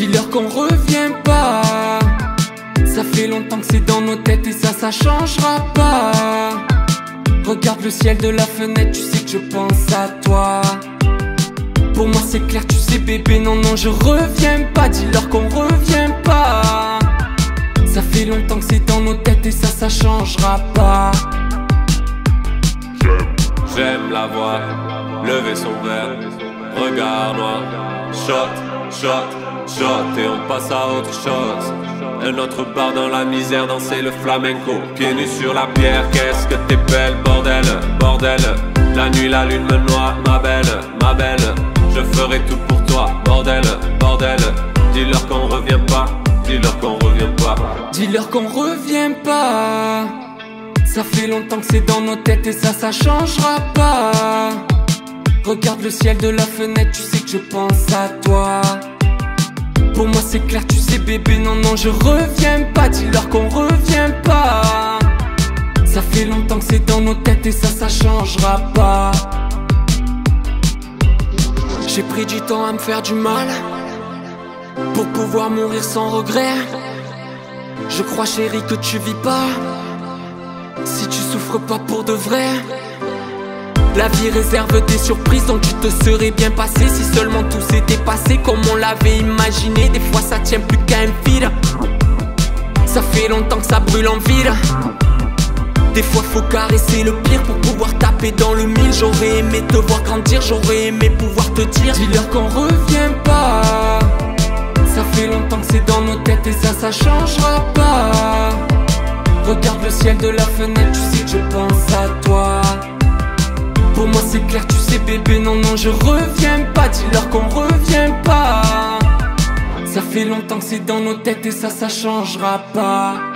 Dis-leur qu'on revient pas. Ça fait longtemps que c'est dans nos têtes et ça changera pas. Regarde le ciel de la fenêtre, tu sais que je pense à toi. Pour moi c'est clair, tu sais bébé, non non je reviens pas. Dis-leur qu'on revient pas. Ça fait longtemps que c'est dans nos têtes et ça changera pas. J'aime la voir lever son verre, regard noir. Shot, shot, shot et on passe à autre chose. Un autre bar dans la misère, danser le flamenco. Pieds nus sur la pierre, qu'est-ce que t'es belle, bordel, bordel. La nuit, la lune me noie, ma belle, ma belle. Je ferai tout pour toi, bordel, bordel. Dis-leur qu'on revient pas, dis-leur qu'on revient pas. Dis-leur qu'on revient pas. Ça fait longtemps que c'est dans nos têtes et ça changera pas. Regarde le ciel de la fenêtre, tu sais que je pense à toi. Pour moi c'est clair, tu sais bébé, non non je reviens pas. Dis-leur qu'on revient pas. Ça fait longtemps que c'est dans nos têtes et ça changera pas. J'ai pris du temps à me faire du mal pour pouvoir mourir sans regret. Je crois chérie que tu vis pas si tu souffres pas pour de vrai. La vie réserve des surprises, donc tu te serais bien passé si seulement tout s'était passé comme on l'avait imaginé. Des fois ça tient plus qu'à un fil. Ça fait longtemps que ça brûle en ville. Des fois faut caresser le pire pour pouvoir taper dans le mille. J'aurais aimé te voir grandir, j'aurais aimé pouvoir te dire. Dis-leur qu'on revient pas. Ça fait longtemps que c'est dans nos têtes et ça changera pas. Regarde le ciel de la fenêtre, tu sais que je pense à toi. Pour moi c'est clair, tu sais bébé, non non je reviens pas. Dis-leur qu'on revient pas. Ça fait longtemps que c'est dans nos têtes et ça changera pas.